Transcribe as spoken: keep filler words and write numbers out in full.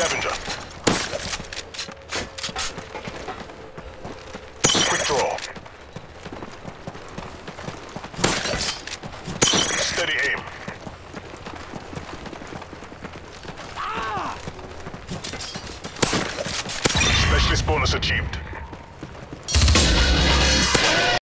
scavenger. Quick draw. Steady aim. Specialist bonus achieved.